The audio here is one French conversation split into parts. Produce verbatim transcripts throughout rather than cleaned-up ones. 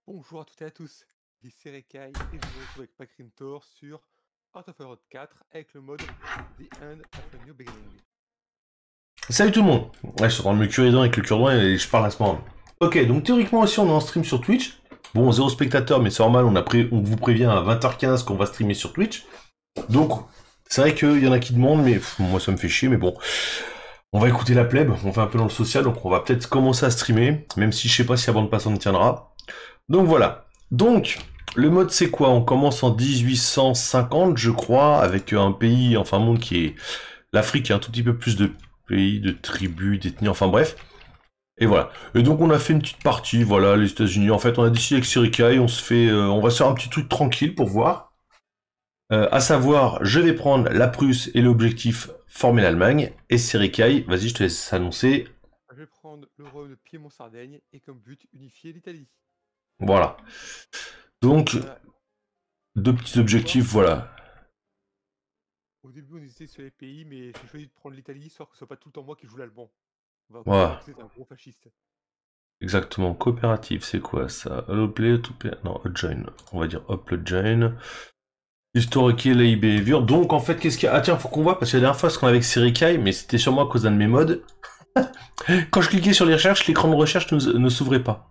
Bonjour à toutes et à tous, ici Rekai et je me retrouve avec Pakrintor sur Heart of Iron quatre avec le mode The End of a New Beginning. Salut tout le monde. Ouais, je suis en train de me curer les dents avec le cure-dent et je parle à ce moment. Ok, donc théoriquement aussi on est en stream sur Twitch. Bon, zéro spectateur, mais c'est normal, on, a pré... on vous prévient à vingt heures quinze qu'on va streamer sur Twitch. Donc, c'est vrai qu'il y en a qui demandent, mais pff, moi ça me fait chier, mais bon. On va écouter la plèbe, on fait un peu dans le social, donc on va peut-être commencer à streamer, même si je sais pas si la bande passante tiendra. Donc voilà. Donc, le mode c'est quoi? On commence en dix-huit cent cinquante, je crois, avec un pays, enfin un monde qui est l'Afrique, qui a un tout petit peu plus de pays, de tribus, d'ethnies, enfin bref. Et voilà. Et donc on a fait une petite partie, voilà, les États-Unis. En fait, on a décidé avec Sirikai, on se fait, euh, on va se faire un petit truc tranquille pour voir. Euh, à savoir, je vais prendre la Prusse et l'objectif former l'Allemagne. Et Sirikai, vas-y, je te laisse annoncer. Je vais prendre le royaume de Piémont-Sardaigne et comme but unifier l'Italie. Voilà. Donc, Voilà. deux petits objectifs, voilà. Au début on hésitait sur les pays mais j'ai choisi de prendre l'Italie histoire que ce soit pas tout le temps moi qui joue l'allemand. On va Voilà. croire que c'est un gros fasciste. Exactement. Coopérative, c'est quoi ça? Hello play, to play. Non, join. On va dire upload join. Historical A I behavior. Donc en fait, qu'est-ce qu'il y a? Ah tiens, faut qu'on voit, parce que la dernière fois, ce qu'on avait avec Sirikai, mais c'était sûrement à cause d'un de mes mods. Quand je cliquais sur les recherches, l'écran de recherche ne, ne s'ouvrait pas.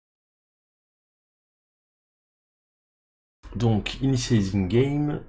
Donc, initializing game.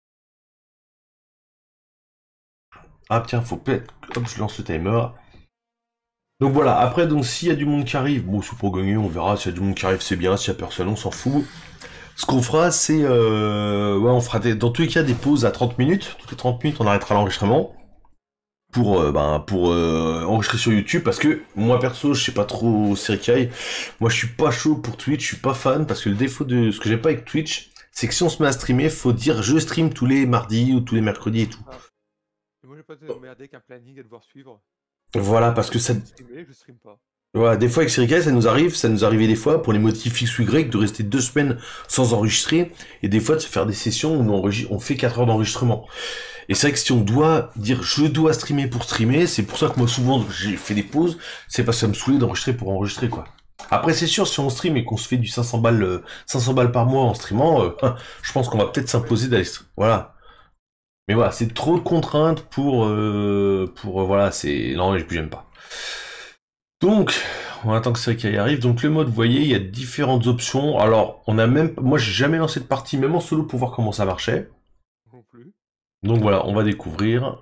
Ah tiens, faut peut-être... Hop, je lance le timer. Donc voilà, après, donc s'il y a du monde qui arrive, bon, c'est pour gagner, on verra. S'il y a du monde qui arrive, c'est bien. S'il y a personne, on s'en fout. Ce qu'on fera, c'est... Euh... Ouais, on fera des... dans tous les cas des pauses à trente minutes. Toutes les trente minutes, on arrêtera l'enregistrement. Pour, euh, ben, pour euh, enregistrer sur YouTube, parce que moi perso je sais pas trop Sirikai, moi je suis pas chaud pour Twitch, je suis pas fan, parce que le défaut de ce que j'ai pas avec Twitch, c'est que si on se met à streamer, faut dire je stream tous les mardis ou tous les mercredis et tout. Ah. Et moi j'ai pas de merder qu'un planning à devoir suivre. Voilà, parce que ça... Je streamer, je stream pas. Voilà, des fois avec Sirikai ça nous arrive, ça nous arrivait des fois pour les motifs X ou Y de rester deux semaines sans enregistrer, et des fois de se faire des sessions où on, enregistre, on fait quatre heures d'enregistrement. Et c'est vrai que si on doit dire je dois streamer pour streamer, c'est pour ça que moi souvent j'ai fait des pauses, c'est parce que ça me saoulait d'enregistrer pour enregistrer quoi. Après c'est sûr, si on stream et qu'on se fait du cinq cents balles, euh, cinq cents balles par mois en streamant, euh, je pense qu'on va peut-être s'imposer d'aller... Voilà. Mais voilà, c'est trop de contraintes pour... Euh, pour euh, voilà, c'est... Non, mais j'aime pas. Donc, on attend que ça qui arrive. Donc le mode, vous voyez, il y a différentes options. Alors, on a même... Moi j'ai jamais lancé de partie, même en solo, pour voir comment ça marchait. Non plus. Donc voilà, on va découvrir.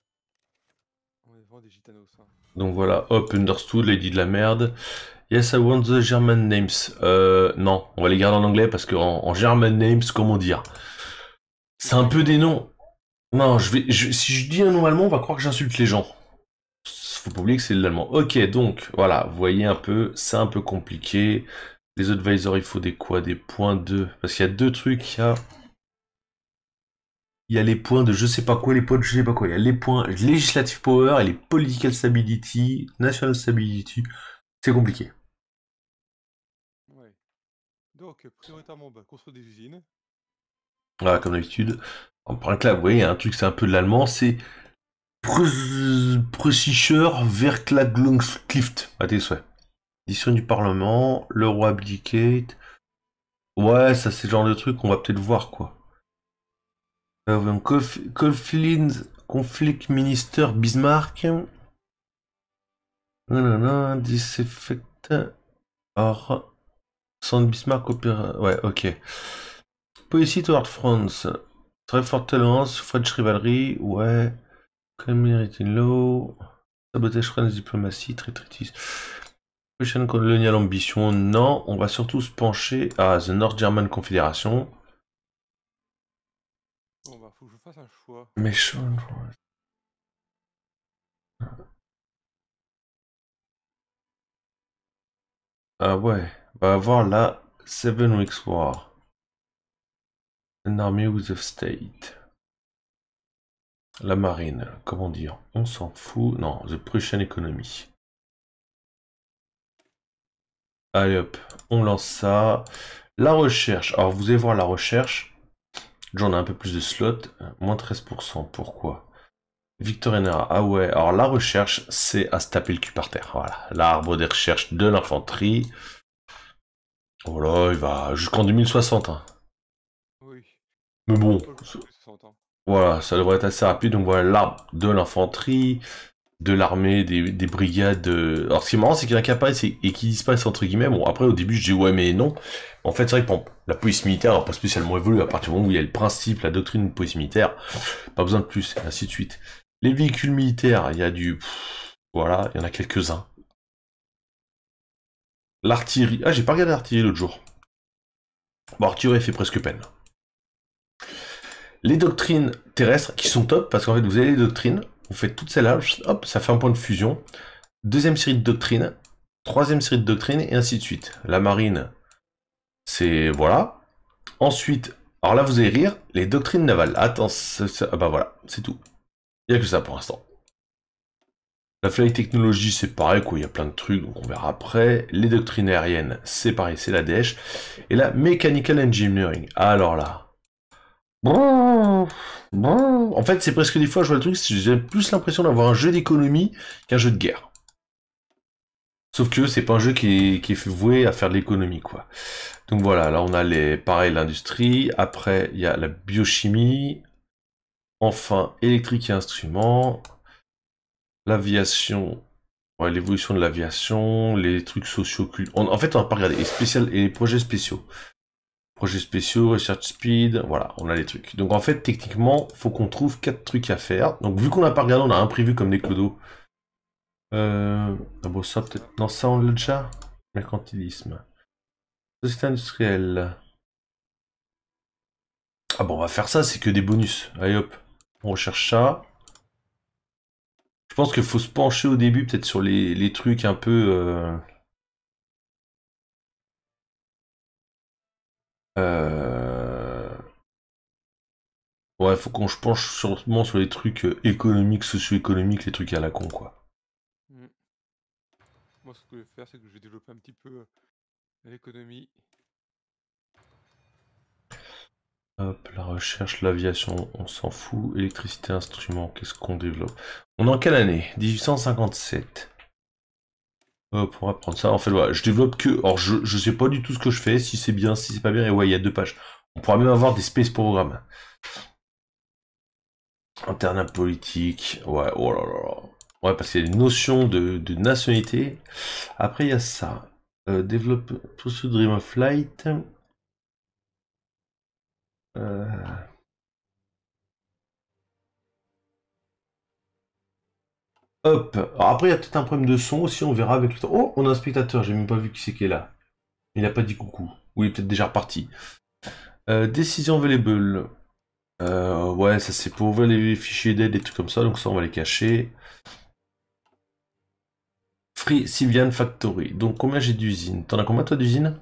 On est vraiment des gitanos. Hein. Donc voilà, hop, understood, lady de la merde. Yes, I want the German names. Euh, non, on va les garder en anglais parce qu'en en German names, comment dire? C'est un peu des noms. Non, je vais, je, si je dis un nom allemand, on va croire que j'insulte les gens. Faut pas oublier que c'est l'allemand. Ok, donc, voilà, vous voyez un peu, c'est un peu compliqué. Les advisors, il faut des quoi? Des points de... Parce qu'il y a deux trucs, il y a... Il y a les points de je sais pas quoi, les points de je sais pas quoi. Il y a les points legislative power et les political stability, national stability. C'est compliqué. Ouais. Donc prioritairement bah, construire des usines. Voilà, comme d'habitude. Par là, vous voyez, un truc, c'est un peu de l'allemand, c'est Preußischer Verklaglungsklift, à tes souhaits. Décision du Parlement, le roi abdicate. Ouais, ça c'est le genre de truc qu'on va peut-être voir, quoi. Euh, Conflict, conflict Minister Bismarck. Nanana, disaffect. Or. Sans Bismarck opéra. Ouais, ok. Policy toward France. Très forte tolérance, French rivalry, ouais. Community law. Sabotage French diplomatie, très tritis. Russian colonial ambition, non. On va surtout se pencher à The North German Confederation. Bon bah faut que je fasse un choix. Méchant. Ah ouais, on va avoir la Seven Weeks War. An Army with the State. La marine, comment dire? On s'en fout. Non, The Prussian Economy. Allez hop, on lance ça. La recherche. Alors vous allez voir la recherche. J'en ai un peu plus de slots. Moins treize pour cent. Pourquoi? Victorina. Ah ouais, alors la recherche, c'est à se taper le cul par terre. Voilà, l'arbre des recherches de l'infanterie. Voilà, il va jusqu'en deux mille soixante. Hein. Oui. Mais bon, Pas le coup de soixante ans. voilà, ça devrait être assez rapide. Donc voilà, l'arme de l'infanterie, de l'armée, des, des brigades. de- Alors ce qui est marrant, c'est qu'il y en a qui apparaissent et, et qui disparaissent entre guillemets. Bon, après au début, je dis ouais, mais non. En fait, c'est vrai que bon, la police militaire n'a pas spécialement évolué à partir du moment où il y a le principe, la doctrine de police militaire. Pas besoin de plus, et ainsi de suite. Les véhicules militaires, il y a du... pff, voilà, il y en a quelques-uns. L'artillerie... Ah, j'ai pas regardé l'artillerie l'autre jour. Bon, l'artillerie fait presque peine. Les doctrines terrestres, qui sont top, parce qu'en fait, vous avez les doctrines, vous faites toutes celles-là, hop, ça fait un point de fusion. Deuxième série de doctrines, troisième série de doctrines, et ainsi de suite. La marine, c'est... voilà. Ensuite, alors là, vous allez rire, les doctrines navales. Attends, ah bah voilà, c'est tout. Il n'y a que ça pour l'instant. La flight technology, c'est pareil, quoi, il y a plein de trucs, donc on verra après. Les doctrines aériennes, c'est pareil, c'est la D H. Et la mechanical engineering, alors là... Bon, bon. En fait, c'est presque des fois, je vois le truc, j'ai plus l'impression d'avoir un jeu d'économie qu'un jeu de guerre. Sauf que c'est pas un jeu qui est, qui est voué à faire de l'économie, quoi. Donc voilà, là on a les, pareil, l'industrie. Après, il y a la biochimie. Enfin, électrique et instruments. L'aviation. Ouais, l'évolution de l'aviation, les trucs sociaux. En, en fait, on va pas regarder les spécial et les projets spéciaux. Projets spéciaux, research speed, voilà, on a les trucs. Donc en fait, techniquement, faut qu'on trouve quatre trucs à faire. Donc vu qu'on n'a pas regardé, on a un prévu comme des clodos. Euh... Ah bon, ça peut-être... Non, ça on l'a déjà. Mercantilisme. Société industrielle. Ah bon, on va faire ça, c'est que des bonus. Allez hop, on recherche ça. Je pense qu'il faut se pencher au début, peut-être sur les, les trucs un peu... Euh... Euh... Ouais, faut qu'on se penche sûrement sur les trucs euh, économiques, socio-économiques, les trucs à la con, quoi. Mm. Moi, ce que je vais faire, c'est que je vais développer un petit peu euh, l'économie. Hop, la recherche, l'aviation, on s'en fout. Électricité, instruments, qu'est-ce qu'on développe? On est en quelle année? dix-huit cent cinquante-sept. Hop, on va prendre ça. En fait, voilà, je développe que... Alors, je, je sais pas du tout ce que je fais, si c'est bien, si c'est pas bien, et ouais, il y a deux pages. On pourra même avoir des space programmes. Internat politique, ouais, oh là là. Ouais, parce qu'il y a une notion de, de nationalité. Après, il y a ça. Euh, développe Pursue Dream of Light. Euh... Hop. Alors après, il y a peut-être un problème de son aussi, on verra avec le temps. Oh, on a un spectateur, j'ai même pas vu qui c'est qui est là. Il n'a pas dit coucou. Ou il est peut-être déjà reparti. Euh, décision available. Euh, ouais, ça c'est pour ouvrir les fichiers d'aide et trucs comme ça, donc ça on va les cacher. Free Civilian Factory. Donc combien j'ai d'usines? T'en as combien toi d'usines?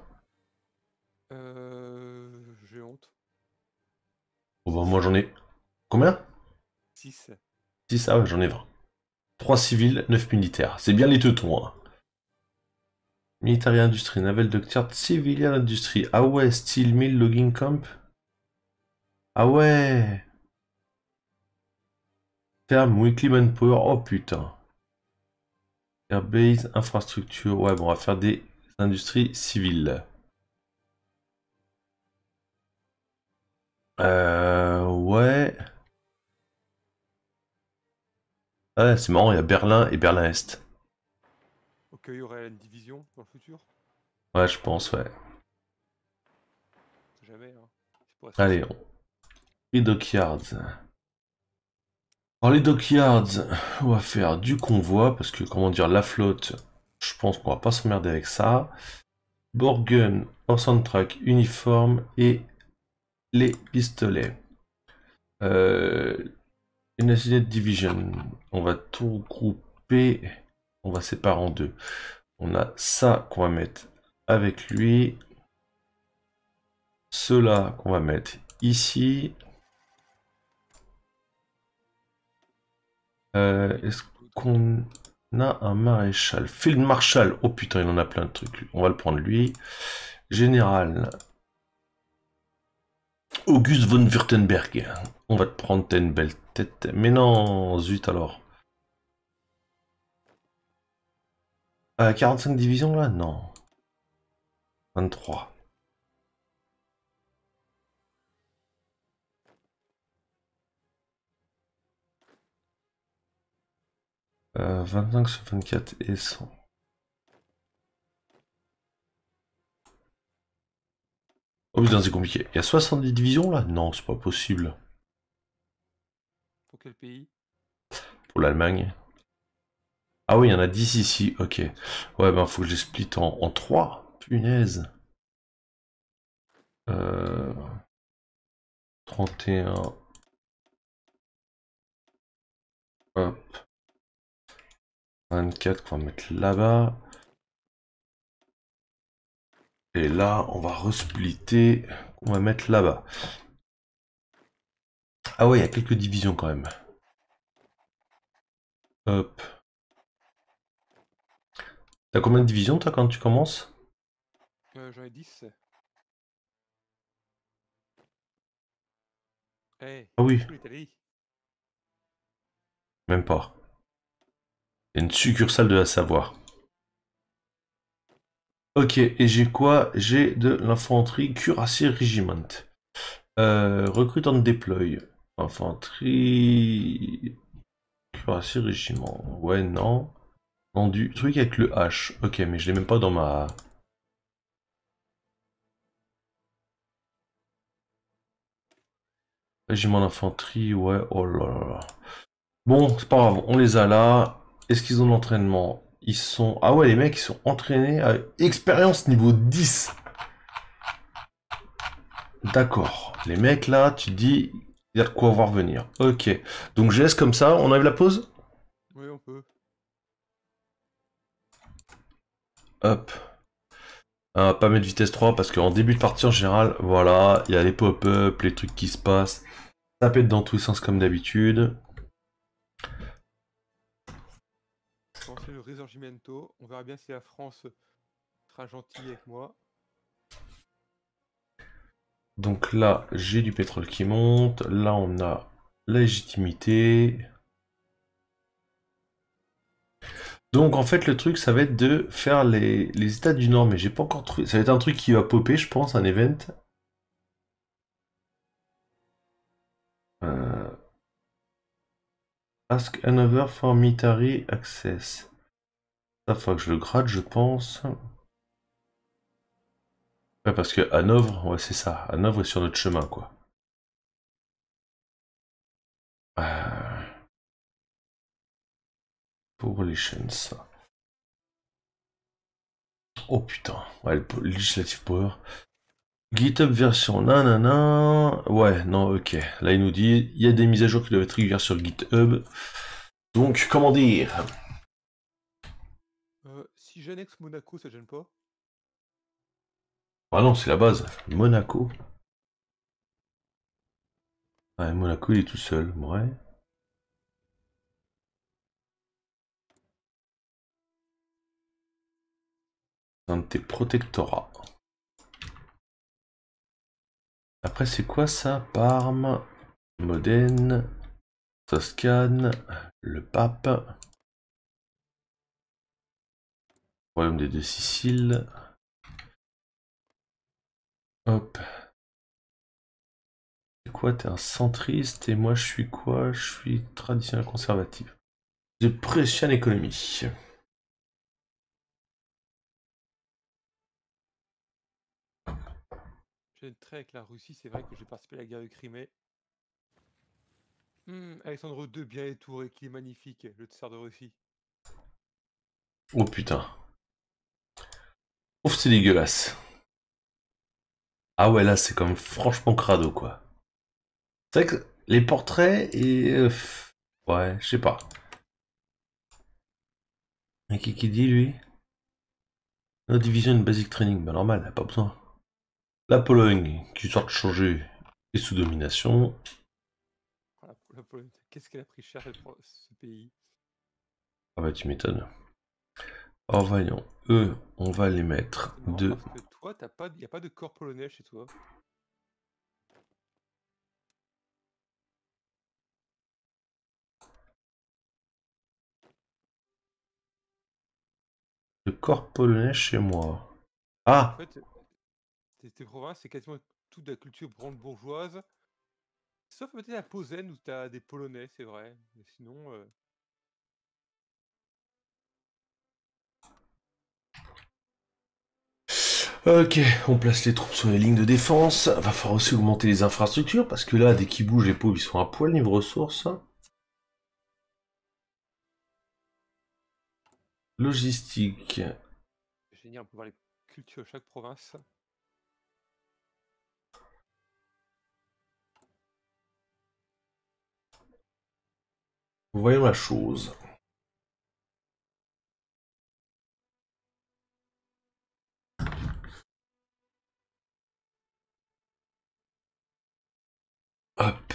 Euh... J'ai honte. Oh, bah, moi j'en ai... Combien? six. six, ah ouais, j'en ai vingt. trois civils, neuf militaires. C'est bien les teutons, hein. Military Industry, Naval Dockyard, Civilian Industry. Ah ouais, Steel Mill, Logging Camp. Ah ouais. Ferme, Weekly Manpower. Oh putain. Airbase, infrastructure. Ouais, bon, on va faire des industries civiles. Euh... Ouais. Ouais, c'est marrant, il y a Berlin et Berlin-Est. Ok, il y aurait une division dans le futur. Ouais, je pense, ouais. Jamais, hein. C'est pour Allez, associer. on... Les dockyards. Alors les dockyards, on va faire du convoi, parce que, comment dire, la flotte, je pense qu'on va pas s'emmerder avec ça. Borgen, horse on track, uniforme et les pistolets. Euh, une Assignet Division, on va tout grouper, on va séparer en deux. On a ça qu'on va mettre avec lui, cela qu'on va mettre ici. Euh, Est-ce qu'on a un maréchal? Field Marshal, oh putain, il en a plein de trucs. On va le prendre lui. Général. Auguste von Württemberg. On va te prendre, t'as une belle tête. Mais non, zut alors. Euh, quarante-cinq divisions là? Non. vingt-trois. Euh, vingt-cinq sur vingt-quatre et cent. Oh putain, c'est compliqué. Il y a soixante-dix divisions là? Non, c'est pas possible. Pour quel pays? Pour l'Allemagne. Ah oui, il y en a dix ici, ok. Ouais, ben faut que je les split en, en trois. Punaise. Euh, trente et un. Hop. vingt-quatre qu'on va mettre là-bas. Et là, on va resplitter. On va mettre là-bas. Ah ouais, il y a quelques divisions quand même. Hop. T'as combien de divisions toi quand tu commences? Euh, J'en ai dix. Eh, Ah oui, sous l'Italie. même pas. Il y a une succursale de la Savoie. Ok, et j'ai quoi? J'ai de l'infanterie Cuirassier Regiment. Euh, recrutant de déploy. Infanterie... Cuirassier Régiment. Ouais, non. Vendu. Truc avec le H. Ok, mais je l'ai même pas dans ma... Régiment d'infanterie, ouais, oh là là là. Bon, c'est pas grave, on les a là. Est-ce qu'ils ont de l'entraînement? Ils sont... Ah ouais, les mecs, ils sont entraînés à expérience niveau dix. D'accord. Les mecs, là, tu te dis, il y a de quoi voir venir. Ok. Donc je laisse comme ça, on enlève la pause? Oui, on peut. Hop. Euh, pas mettre vitesse trois parce qu'en début de partie en général, voilà, il y a les pop-up, les trucs qui se passent. Ça pète dans tous les sens comme d'habitude. Lancer le Risorgimento. On verra bien si la France sera gentille avec moi. Donc là, j'ai du pétrole qui monte. Là, on a la légitimité. Donc en fait, le truc, ça va être de faire les, les états du Nord, mais j'ai pas encore trouvé. Ça va être un truc qui va popper, je pense, un event. Euh, Ask another for military access. Ça, faut que je le gratte, je pense. Ouais, parce que Hanovre, ouais, c'est ça. Hanovre est sur notre chemin, quoi. Euh... Pour les chaînes, ça. Oh putain. Ouais, le législative power. GitHub version nanana. Ouais, non, ok. Là, il nous dit il y a des mises à jour qui doivent être régulières sur GitHub. Donc, comment dire? Euh, si j'annexe Monaco, ça gêne pas? Ah non, c'est la base. Monaco. Ouais, Monaco, il est tout seul. Ouais. Un de tes protectorats. Après, c'est quoi ça? Parme, Modène, Toscane, le Pape, Royaume des deux Siciles. Hop. C'est quoi? T'es un centriste et moi je suis quoi? Je suis traditionnel conservatif. De Prussian économie. J'ai une trait avec la Russie, c'est vrai que j'ai participé à la guerre de Crimée. Hmm, Alexandre deux, bien étouré, qui est magnifique, le tsar de Russie. Oh putain. Ouf, c'est dégueulasse. Ah ouais, là c'est comme franchement crado quoi. C'est vrai que les portraits et... euh, ouais, je sais pas. Et qui qui dit lui? Notre division une basic training, bah normal, pas besoin. La Pologne, qui sort de changer, est sous domination. Oh, la, la Pologne, qu'est-ce qu'elle a pris cher cette pro- ce pays? Ah bah tu m'étonnes. Oh voyons, eux, on va les mettre C'est marrant de... parce que toi, t'as pas, y a pas de corps polonais chez toi. de corps polonais chez moi. En Ah! fait, tes, tes provinces, c'est quasiment toute de la culture brandebourgeoise. Sauf peut-être la Posen où t'as des Polonais, c'est vrai. Mais sinon, euh, Ok, on place les troupes sur les lignes de défense. Va falloir aussi augmenter les infrastructures, parce que là, dès qu'ils bougent, les pauvres, ils sont à poil niveau ressources. Logistique. Génial, on peut voir les cultures de chaque province. Voyons la chose. Hop.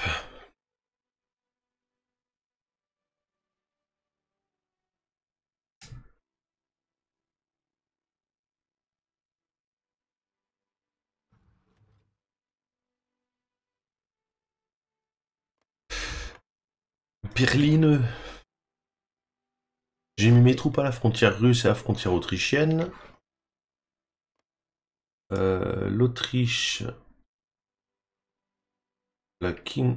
Berlin. J'ai mis mes troupes à la frontière russe et à la frontière autrichienne. Euh, L'Autriche. La King.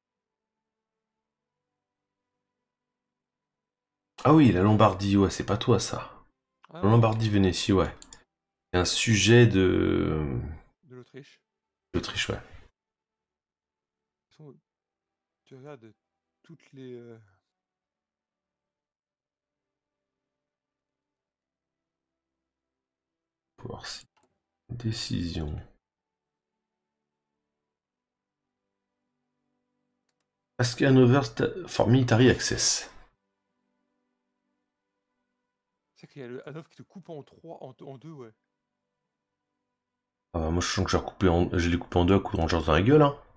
Ah oui, la Lombardie, ouais, c'est pas toi ça. Ah La non, Lombardie, Vénétie, ouais. C'est un sujet de. de l'Autriche. L'Autriche, ouais. De toute façon, tu regardes toutes les. euh, Pour voir si. Décision. Ask Hanover for Military Access. C'est qu'il y a le Hanovre qui te coupe en trois, en, en deux, ouais. Ah bah moi je sens que j'ai recoupé en... je l'ai coupé en deux à coups de rangers dans la gueule, hein.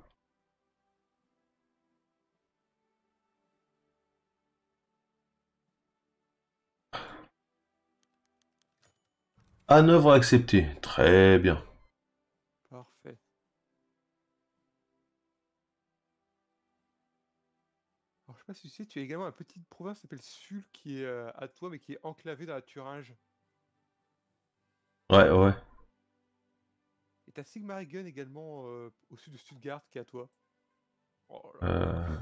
Hanovre accepté. Très bien. Parfait. Alors, je sais pas si tu sais, tu as également une petite province qui s'appelle Sul qui est euh, à toi, mais qui est enclavée dans la Thuringe. Ouais, ouais. Et t'as Sigmaringen également euh, au sud de Stuttgart qui est à toi. Oh là là. Euh...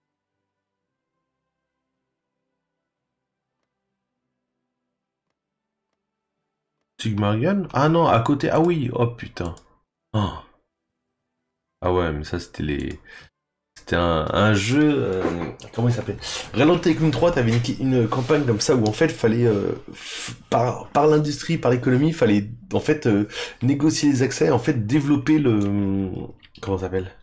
Sigmaringen? Ah non, à côté. Ah oui, oh putain. Oh. Ah ouais, mais ça c'était les. C'était un, un jeu. euh, Comment il s'appelait? Realm Tycoon trois, t'avais une, une campagne comme ça où en fait fallait. euh, f- par par l'industrie, par l'économie, fallait en fait euh, négocier les accès, en fait développer le. Comment ça s'appelle?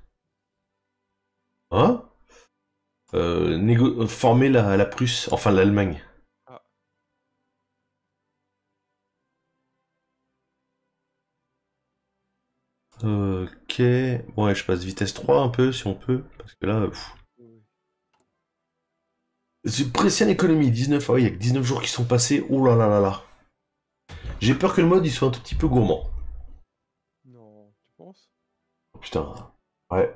Hein? Euh, négo- former la, la Prusse, enfin l'Allemagne. Ah, Ok. Ouais, je passe vitesse trois un peu si on peut. Parce que là. pff. oui. C'est Pression économie, dix-neuf. Ah oui, il y a que dix-neuf jours qui sont passés. Oh là là là là. J'ai peur que le mode il soit un tout petit peu gourmand. Non, tu penses? Oh, putain. Ouais.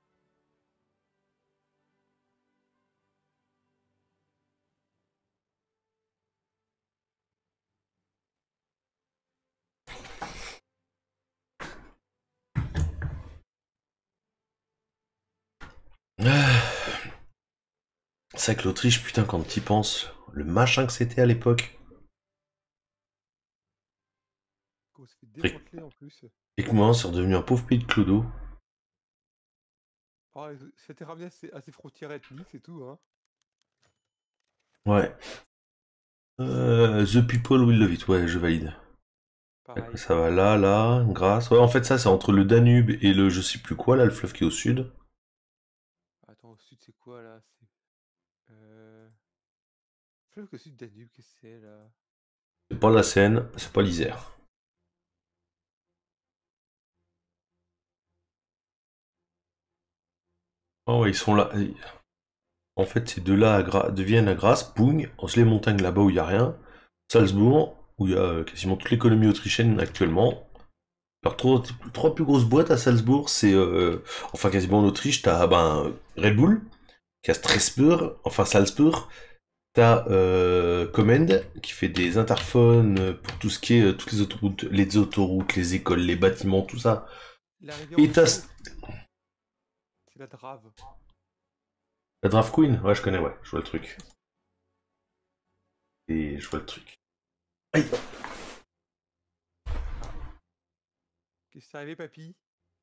Ah. C'est vrai que l'Autriche, putain, quand t'y penses, le machin que c'était à l'époque. Qu'on se fait Et, démanteler en plus. et que moi, c'est redevenu un pauvre pays de clodo. Ah, c'était ramené à ses, à ses frontières ethniques, c'est tout, hein. Ouais. Euh, The People Will Love It, ouais, je valide. Pareil. Ça va là, là, grâce. Ouais, en fait, ça, c'est entre le Danube et le je sais plus quoi, là, le fleuve qui est au sud. Attends, au sud, c'est quoi là? C'est. Euh... Fleuve au sud Danube, qu'est-ce que c'est là? C'est pas la Seine, c'est pas l'Isère. Oh, ouais, ils sont là. En fait, c'est de là à Gra- de Vienne à Grasse, Pung, ensuite les montagnes là-bas où il y a rien. Salzbourg, où il y a euh, quasiment toute l'économie autrichienne actuellement. Alors, trois, trois plus grosses boîtes à Salzbourg, c'est. euh, enfin, quasiment en Autriche, t'as ben, Red Bull, qui a Strasbourg, enfin Salzbourg. T'as euh, Comend, qui fait des interphones pour tout ce qui est. euh, toutes les autoroutes, les autoroutes, les écoles, les bâtiments, tout ça. La rivière Et au sud, t'as. c'est la Drave. La Draft Queen? Ouais, je connais, ouais, je vois le truc. Et je vois le truc. Aïe! Qu'est-ce qui t'est arrivé, papy?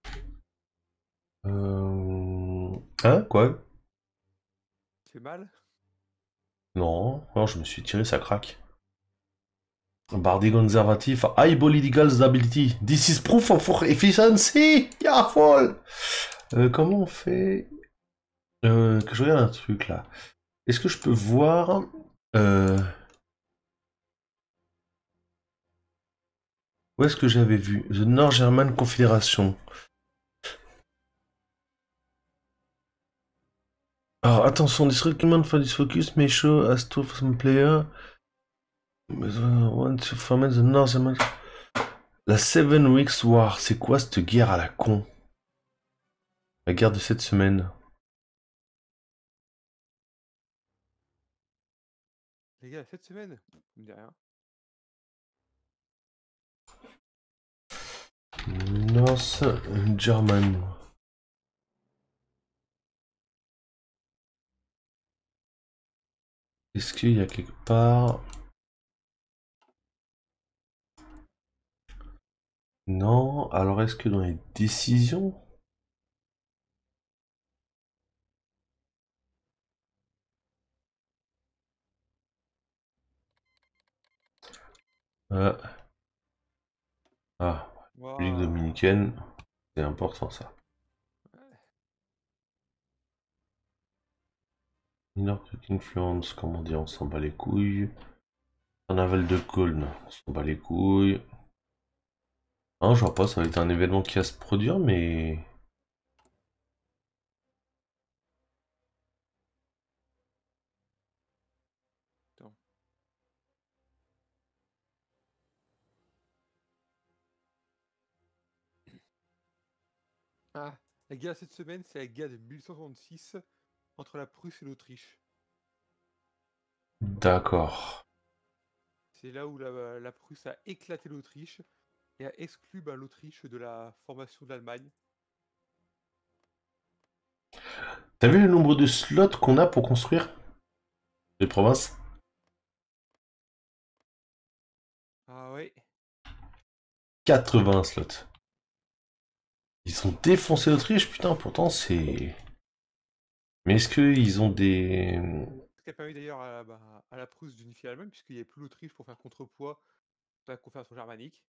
Euh... Hein, quoi? Tu fais mal? Non, non, je me suis tiré, ça craque. Body conservatif, high political stability. This is proof of efficiency. Yeah, fall. Euh, comment on fait euh, que je regarde un truc là. Est-ce que je peux voir euh... où est-ce que j'avais vu The North German Confederation. Alors attention, this recommend for this focus may show as to some player. Want to format the North German. La Seven Weeks War, c'est quoi cette guerre à la con? La guerre de cette semaine. Les gars, cette semaine? Ça me dit rien. North German. Est-ce qu'il y a quelque part... Non, alors est-ce que dans les décisions... Euh... Ah, République Waouh. dominicaine, c'est important ça. Minor Influence, comment dire, on s'en bat les couilles. Carnaval de Cologne, on s'en bat les couilles. Non, je vois pas, ça va être un événement qui va se produire, mais... Attends. Ah, la guerre cette semaine, c'est la guerre de mille huit cent soixante-six entre la Prusse et l'Autriche. D'accord. C'est là où la, la Prusse a éclaté l'Autriche et a exclu bah, l'Autriche de la formation de l'Allemagne. T'as vu le nombre de slots qu'on a pour construire les provinces? Ah ouais. quatre-vingts slots. Ils ont défoncé l'Autriche, putain, pourtant c'est... Mais est-ce qu'ils ont des... Ce qui a permis d'ailleurs à, bah, à la Prusse d'unifier l'Allemagne, puisqu'il n'y avait plus l'Autriche pour faire contrepoids de la Confédération germanique.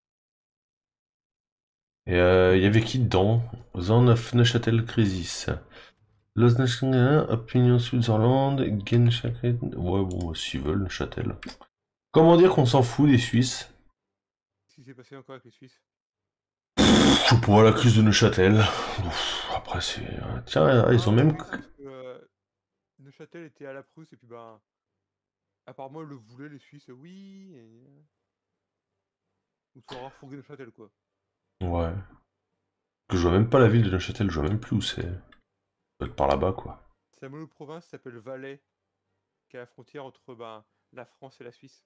Et euh, il y avait qui dedans? Zone of Neuchâtel Crisis. Los National, Opinion Switzerland, Genschachet... Ouais, bon, s'ils veulent, Neuchâtel. Comment dire qu'on s'en fout des Suisses? Qu'est-ce qui s'est passé encore avec les Suisses? Je sais pas, la crise de Neuchâtel. Ouf, après, c'est... Tiens, ils ont Ah, même... oui, c'est parce que euh, Neuchâtel était à la Prusse et puis ben... apparemment, ils le voulaient, les Suisses, oui. Et... ou se refourguer Neuchâtel, quoi. Ouais. Je vois même pas la ville de Neuchâtel, je vois même plus où c'est. Ça doit être par là-bas, quoi. C'est la monoprovince qui s'appelle Valais, qui est à la frontière entre ben, la France et la Suisse.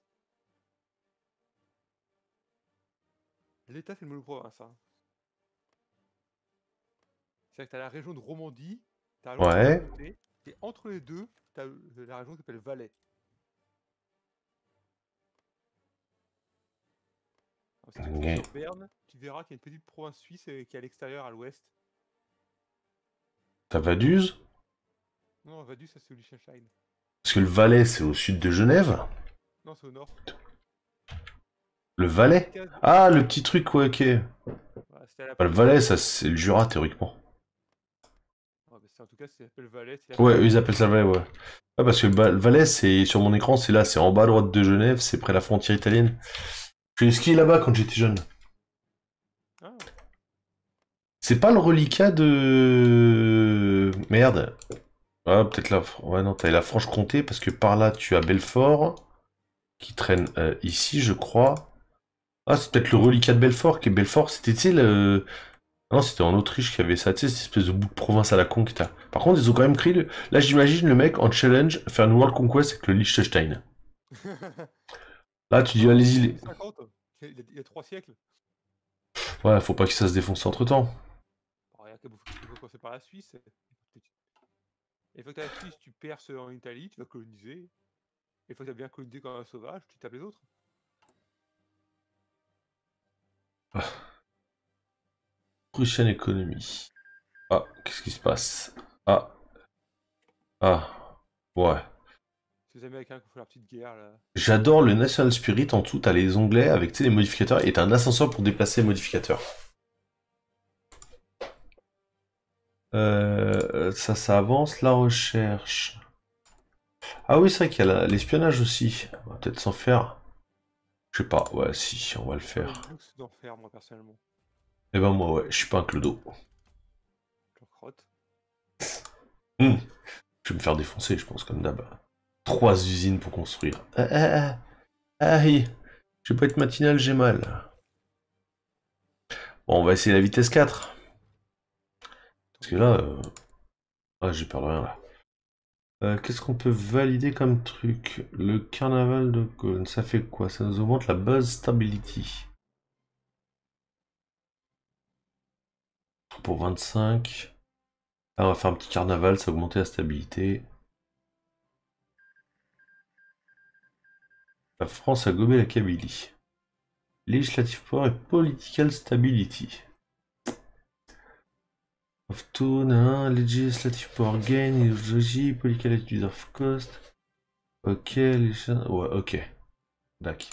L'État, c'est le monoprovince. Hein. C'est-à-dire que t'as la région de Romandie, t'as la Ouais. Loire-Atlantique, et entre les deux, t'as la région qui s'appelle Valais. Alors, si tu cliques Okay. sur Berne, tu verras qu'il y a une petite province suisse qui est à l'extérieur, à l'ouest. T'as Vaduz? Non, Vaduz, ça c'est au Liechtenstein. Parce que le Valais, c'est au sud de Genève. Non, c'est au nord. Le Valais? Caucase. Ah, le petit truc, ouais, ok. Voilà, c'était à la Bah, le Prusse. Valais, ça, c'est le Jura, théoriquement. Ouais, bah, en tout cas, ça s'appelle Valais. La Ouais, Prusse. eux, ils appellent ça le Valais, ouais. Ouais, parce que le Valais, c'est sur mon écran, c'est là, c'est en bas à droite de Genève, c'est près de la frontière italienne. J'ai ski là-bas quand j'étais jeune. Ah. C'est pas le reliquat de... Merde. Ah, peut-être la... Ouais, non, t'as la Franche-Comté, parce que par là, tu as Belfort, qui traîne euh, ici, je crois. Ah, c'est peut-être le reliquat de Belfort, qui est Belfort, c'était, tu sais, le... Non, c'était en Autriche qu'il y avait ça, tu sais, cette espèce de bout de province à la con que t'as. Par contre, ils ont quand même créé le... Là, j'imagine le mec en challenge faire une World Conquest avec le Liechtenstein. Là, tu dis, Non, allez-y, les... cinquante. Il y, a, il y a trois siècles. Ouais, faut pas que ça se défonce entre-temps. Oh, regarde, il faut commencer par la Suisse. Et une fois que t'as la Suisse, tu perces en Italie, tu vas coloniser. Et une fois que t'as bien colonisé comme un sauvage, tu tapes les autres. Prochaine économie. Ah, qu'est-ce qui se passe? Ah. Ah. Ouais. C'est les Américains qui ont fait leur petite guerre là. J'adore le National Spirit. En dessous, t'as les onglets avec tu sais, les modificateurs et t'as un ascenseur pour déplacer les modificateurs. Euh, ça, ça avance. La recherche. Ah oui, c'est vrai qu'il y a l'espionnage aussi. On va peut-être s'en faire. Je sais pas. Ouais, si, on va le faire. J'ai le luxe d'en faire, moi, personnellement. Eh ben moi, ouais, je suis pas un clodo. Je leur crotte. Mmh. Je vais me faire défoncer, je pense, comme d'hab. Trois usines pour construire. Ah, ah, ah, aïe. Je vais pas être matinal, j'ai mal. Bon, on va essayer la vitesse quatre. Parce que là... Euh... Ah, j'ai peur de rien, là. Euh, Qu'est-ce qu'on peut valider comme truc? Le carnaval de Cône, ça fait quoi? Ça nous augmente la buzz stability. Pour vingt-cinq. Ah, on va faire un petit carnaval, ça va augmenter la stabilité. La France a gobé la Kabylie. Legislative power et political stability. Of tone, hein, legislative power gain, ideology, political attitude of cost. Ok, les ouais, ok. D'accord.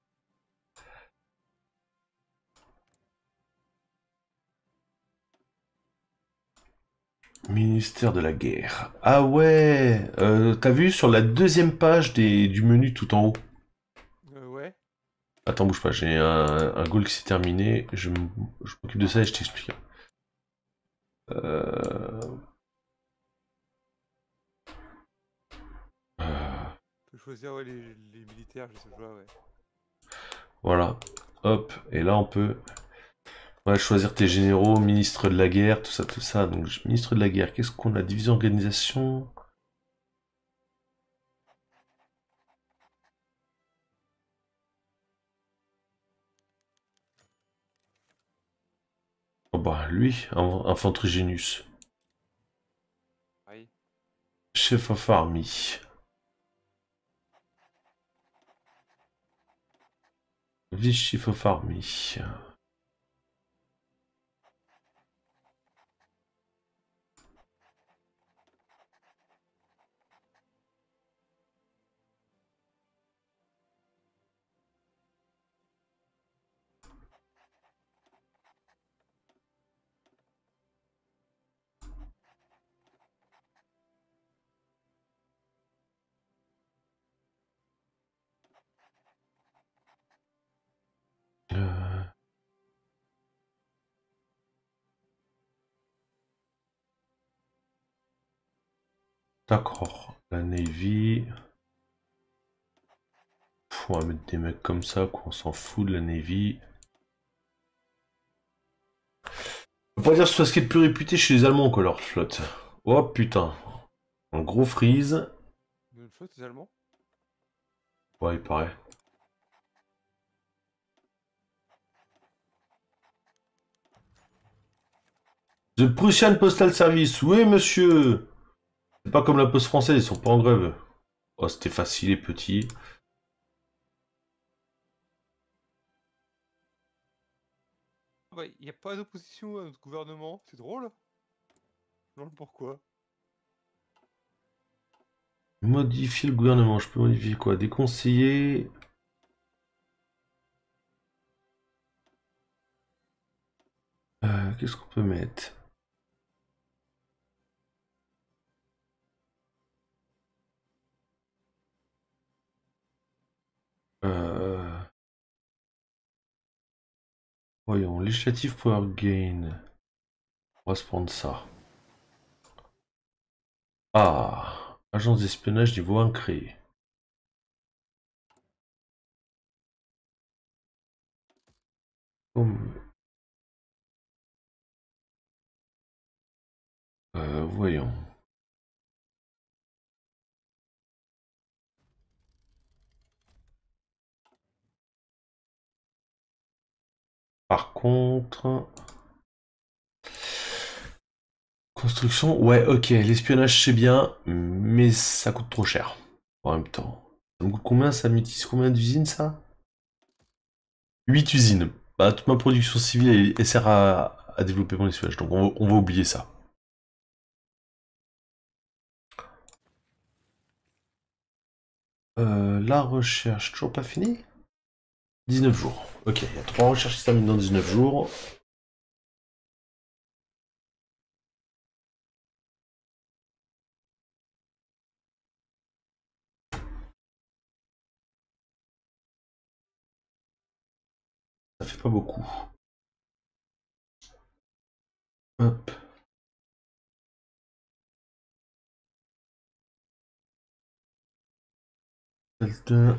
Ministère de la guerre. Ah ouais, euh, t'as vu sur la deuxième page des, du menu tout en haut? Euh, ouais. Attends, bouge pas, j'ai un, un goal qui s'est terminé. Je m'occupe de ça et je t'explique. Euh... Euh... Tu peux choisir ouais, les, les militaires, je sais pas, ouais. Voilà. Hop, et là on peut ouais, choisir tes généraux, ministre de la guerre, tout ça, tout ça. Donc, ministre de la guerre, qu'est-ce qu'on a? Division organisation. Oh bah, lui, infanterie Genius. Oui. Chef of Army. Vice-Chief of Army. Euh... D'accord. La Navy. Pff, on va mettre des mecs comme ça, quoi. On s'en fout de la Navy. On peut pas dire que ce soit ce qui est le plus réputé chez les Allemands, quoi, leur flotte. Oh putain. Un gros freeze. Une flotte, les Allemands? Ouais, il paraît. The Prussian Postal Service. Oui, monsieur. C'est pas comme la poste française, ils sont pas en grève. Oh, c'était facile et petit. Ouais, il n'y a pas d'opposition à notre gouvernement, c'est drôle. Non, pourquoi? Modifier le gouvernement, je peux modifier quoi? Des conseillers. Euh, Qu'est-ce qu'on peut mettre? Euh... Voyons, législative power gain. On va se prendre ça. Ah, agence d'espionnage niveau un créée. Comme... Euh, voyons. Par contre... Construction, ouais, ok, l'espionnage c'est bien, mais ça coûte trop cher. En même temps. Ça me coûte combien, ça m'utilise combien d'usines, ça? huit usines. Bah, toute ma production civile, elle, elle sert à, à développer mon espionnage. Donc on va, on va oublier ça. Euh, la recherche, toujours pas finie? dix-neuf jours. Ok, il y a trois recherches qui se terminent dans dix-neuf jours. Ça fait pas beaucoup. Hop. Delta.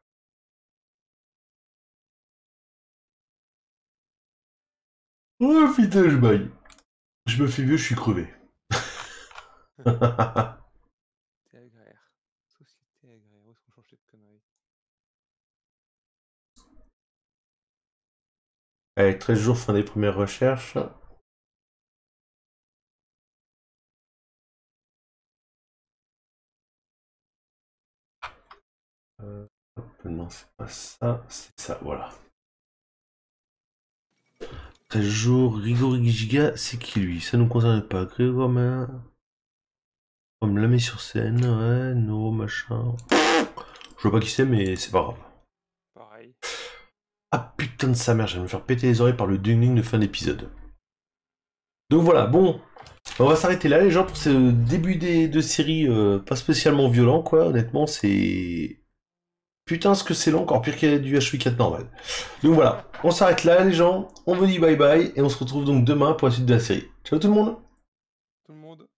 Oh putain, je baille. Je me fais vieux, je suis crevé. Société agraire. Société agraire. Où est-ce qu'on change cette connerie? Allez, treize jours, fin des premières recherches. Euh, non, c'est pas ça, c'est ça, voilà. treize jours, Rigori Giga, c'est qui lui? Ça nous concerne pas. Grégoire Main. On me l'a mis sur scène, ouais, no, machin. Je vois pas qui c'est, mais c'est pas grave. Pareil. Ah putain de sa mère, je vais me faire péter les oreilles par le ding de fin d'épisode. Donc voilà, bon, on va s'arrêter là les gens pour ce début des, de série euh, pas spécialement violent quoi, honnêtement c'est... Putain ce que c'est long, encore pire qu'il y a du H huit quatre normal. Donc voilà, on s'arrête là les gens, on vous dit bye bye et on se retrouve donc demain pour la suite de la série. Ciao tout le monde! Tout le monde.